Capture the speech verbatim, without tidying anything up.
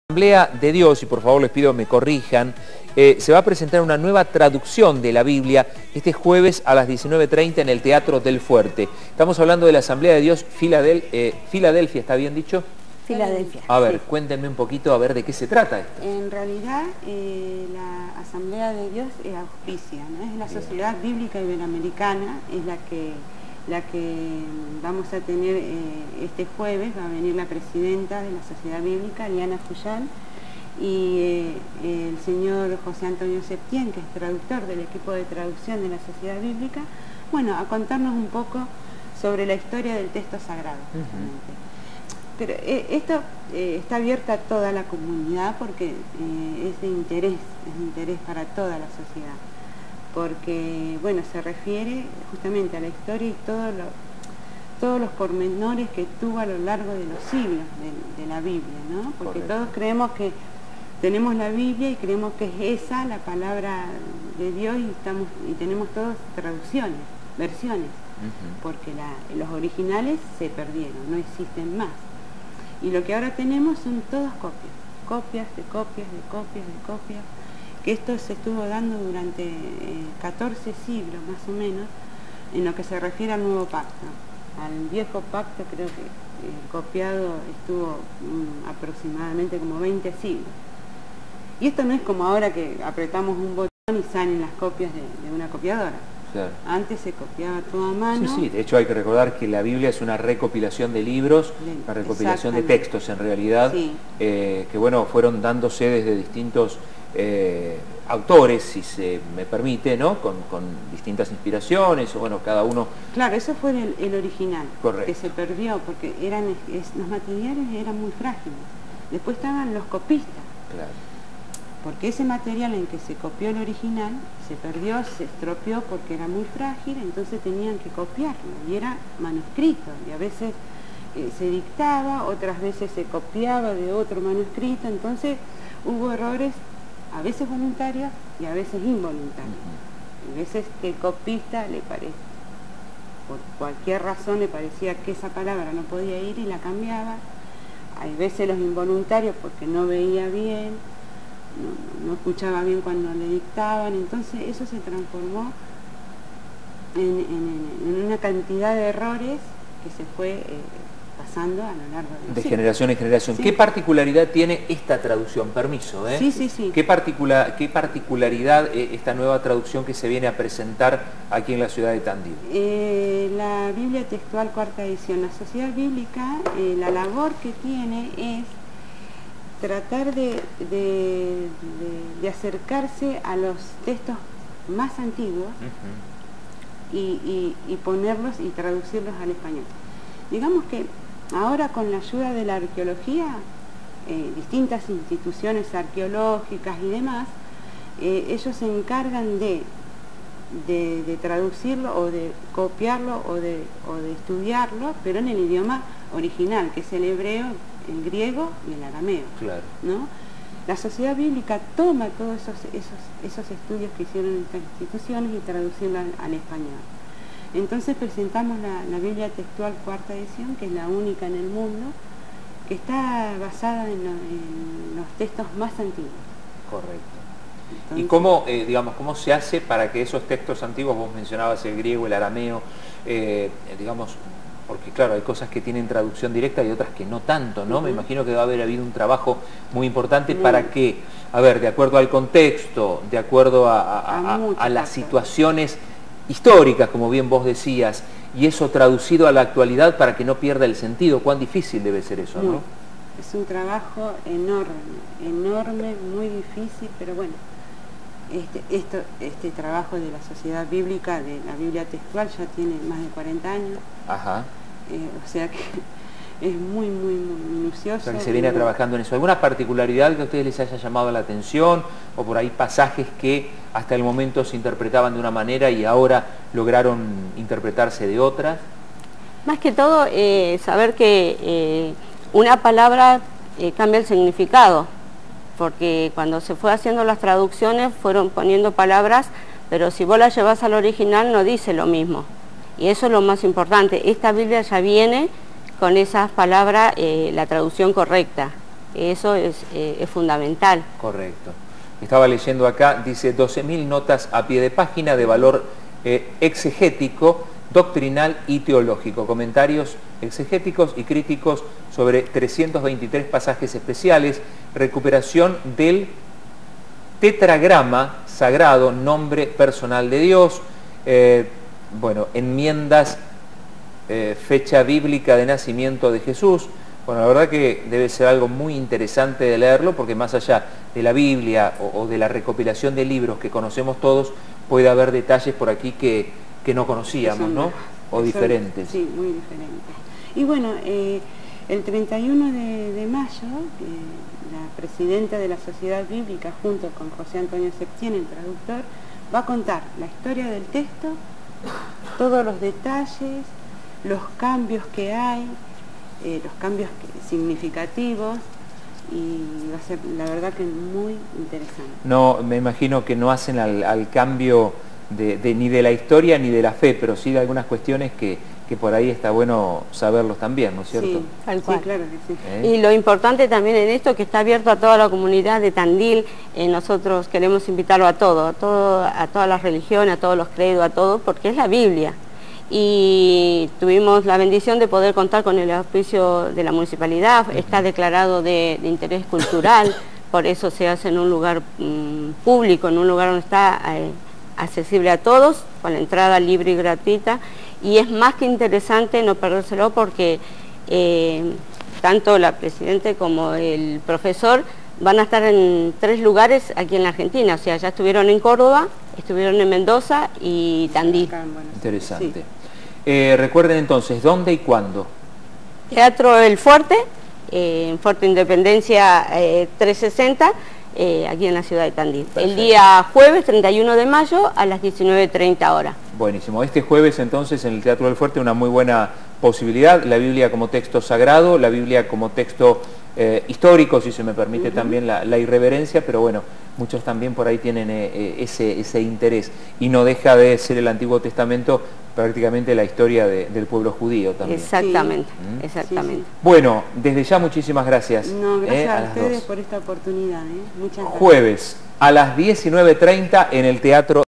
Asamblea de Dios, y por favor les pido me corrijan, eh, se va a presentar una nueva traducción de la Biblia este jueves a las diecinueve treinta en el Teatro del Fuerte. Estamos hablando de la Asamblea de Dios Filadel eh, Filadelfia, ¿está bien dicho? Filadelfia. A ver, sí. Cuéntenme un poquito a ver de qué se trata esto. En realidad, eh, la Asamblea de Dios es auspicia, ¿no? Es la Bien. Sociedad Bíblica Iberoamericana, es la que, la que vamos a tener eh, este jueves. Va a venir la presidenta de la Sociedad Bíblica, Liana Fullán, y eh, el señor José Antonio Septién, que es traductor del equipo de traducción de la Sociedad Bíblica, bueno, a contarnos un poco sobre la historia del texto sagrado. Uh-huh. Pero eh, esto eh, está abierta a toda la comunidad porque eh, es de interés, es de interés para toda la sociedad, porque, bueno, se refiere justamente a la historia y todo lo, todos los pormenores que tuvo a lo largo de los siglos de, de la Biblia, ¿no? Porque Correcto. Todos creemos que tenemos la Biblia y creemos que es esa la palabra de Dios y, estamos, y tenemos todas traducciones, versiones, uh-huh. porque la, los originales se perdieron, no existen más. Y lo que ahora tenemos son todas copias, copias de copias de copias de copias, que esto se estuvo dando durante eh, catorce siglos más o menos, en lo que se refiere al nuevo pacto. Al viejo pacto creo que el eh, copiado estuvo um, aproximadamente como veinte siglos. Y esto no es como ahora que apretamos un botón y salen las copias de, de una copiadora. Claro. Antes se copiaba todo a mano. Sí, sí, de hecho hay que recordar que la Biblia es una recopilación de libros, de, una recopilación de textos en realidad, sí. eh, que bueno, fueron dándose desde distintos eh, autores, si se me permite, ¿no? Con, con distintas inspiraciones, o bueno, cada uno... Claro, eso fue el, el original, Correcto. Que se perdió, porque eran es, los materiales eran muy frágiles. Después estaban los copistas. Claro. Porque ese material en que se copió el original se perdió, se estropeó porque era muy frágil, entonces tenían que copiarlo y era manuscrito y a veces eh, se dictaba, otras veces se copiaba de otro manuscrito, entonces hubo errores a veces voluntarios y a veces involuntarios. A veces que el copista le parece, por cualquier razón le parecía que esa palabra no podía ir y la cambiaba. Hay veces los involuntarios porque no veía bien, No, no escuchaba bien cuando le dictaban, entonces eso se transformó en, en, en una cantidad de errores que se fue eh, pasando a lo largo de los De siglos. generación en generación. Sí. ¿Qué particularidad tiene esta traducción? Permiso, ¿eh? Sí, sí, sí. ¿Qué, particula, qué particularidad eh, esta nueva traducción que se viene a presentar aquí en la ciudad de Tandil? Eh, la Biblia Textual Cuarta Edición. La Sociedad Bíblica, eh, la labor que tiene es tratar de, de, de, de acercarse a los textos más antiguos uh-huh. y, y, y ponerlos y traducirlos al español. Digamos que ahora con la ayuda de la arqueología, eh, distintas instituciones arqueológicas y demás, eh, ellos se encargan de, de, de traducirlo o de copiarlo o de, o de estudiarlo, pero en el idioma original, que es el hebreo, el griego y el arameo. Claro. ¿No? La Sociedad Bíblica toma todos esos, esos, esos estudios que hicieron estas instituciones y traducirlos al, al español. Entonces presentamos la, la Biblia Textual Cuarta Edición, que es la única en el mundo, que está basada en, lo, en los textos más antiguos. Correcto. Entonces, ¿y cómo, eh, digamos, cómo se hace para que esos textos antiguos, vos mencionabas el griego, el arameo, eh, digamos, porque claro, hay cosas que tienen traducción directa y otras que no tanto, ¿no? Uh-huh. Me imagino que va a haber habido un trabajo muy importante uh-huh. para que, a ver, de acuerdo al contexto, de acuerdo a, a, a, a las situaciones históricas, como bien vos decías, y eso traducido a la actualidad para que no pierda el sentido. ¿Cuán difícil debe ser eso, no? Es un trabajo enorme, enorme, muy difícil, pero bueno, este, esto, este trabajo de la Sociedad Bíblica, de la Biblia Textual, ya tiene más de cuarenta años. Ajá. Eh, o sea que es muy, muy, muy minucioso. O sea que se viene muy... trabajando en eso. ¿Alguna particularidad que a ustedes les haya llamado la atención? O por ahí pasajes que hasta el momento se interpretaban de una manera y ahora lograron interpretarse de otras. Más que todo, eh, saber que eh, una palabra eh, cambia el significado, porque cuando se fue haciendo las traducciones fueron poniendo palabras, pero si vos las llevas al original no dice lo mismo. Y eso es lo más importante. Esta Biblia ya viene con esas palabras, eh, la traducción correcta. Eso es, eh, es fundamental. Correcto. Estaba leyendo acá, dice doce mil notas a pie de página de valor eh, exegético, doctrinal y teológico, comentarios exegéticos y críticos sobre trescientos veintitrés pasajes especiales, recuperación del tetragrama sagrado, nombre personal de Dios, eh, bueno, enmiendas, eh, fecha bíblica de nacimiento de Jesús. Bueno, la verdad que debe ser algo muy interesante de leerlo, porque más allá de la Biblia o, o de la recopilación de libros que conocemos todos, puede haber detalles por aquí que, que no conocíamos, son, ¿no? O son, diferentes. Sí, muy diferentes. Y bueno, eh, el treinta y uno de, de mayo, eh, la presidenta de la Sociedad Bíblica, junto con José Antonio Septién, el traductor, va a contar la historia del texto, todos los detalles, los cambios que hay, eh, los cambios que, significativos, y va a ser la verdad que muy interesante. No, me imagino que no hacen al, al cambio de, de, ni de la historia ni de la fe, pero sí de algunas cuestiones que, que por ahí está bueno saberlos también, ¿no es cierto? Sí, tal cual. Sí, claro que sí. ¿Eh? Y lo importante también en esto, que está abierto a toda la comunidad de Tandil. Eh, nosotros queremos invitarlo a todo, a, todo, a todas las religiones, a todos los credos, a todo, porque es la Biblia. Y tuvimos la bendición de poder contar con el auspicio de la municipalidad. Uh-huh. Está declarado de, de interés cultural, por eso se hace en un lugar mmm, público, en un lugar donde está eh, accesible a todos, con la entrada libre y gratuita. Y es más que interesante no perdérselo, porque eh, tanto la presidenta como el profesor van a estar en tres lugares aquí en la Argentina. O sea, ya estuvieron en Córdoba, estuvieron en Mendoza y Tandil. Interesante. Sí. Eh, recuerden entonces, ¿dónde y cuándo? Teatro El Fuerte, eh, en Fuerte Independencia eh, trescientos sesenta, eh, aquí en la ciudad de Tandil. Perfecto. El día jueves treinta y uno de mayo a las diecinueve treinta horas. Buenísimo. Este jueves entonces en el Teatro del Fuerte una muy buena posibilidad. La Biblia como texto sagrado, la Biblia como texto eh, histórico, si se me permite. Uh-huh. También la, la irreverencia, pero bueno, muchos también por ahí tienen eh, ese, ese interés. Y no deja de ser el Antiguo Testamento prácticamente la historia de, del pueblo judío también. Exactamente, ¿Mm? exactamente. Sí, sí. Bueno, desde ya muchísimas gracias. No, gracias eh, a, a ustedes dos. por esta oportunidad. ¿eh? Muchas gracias. Jueves a las diecinueve treinta en el Teatro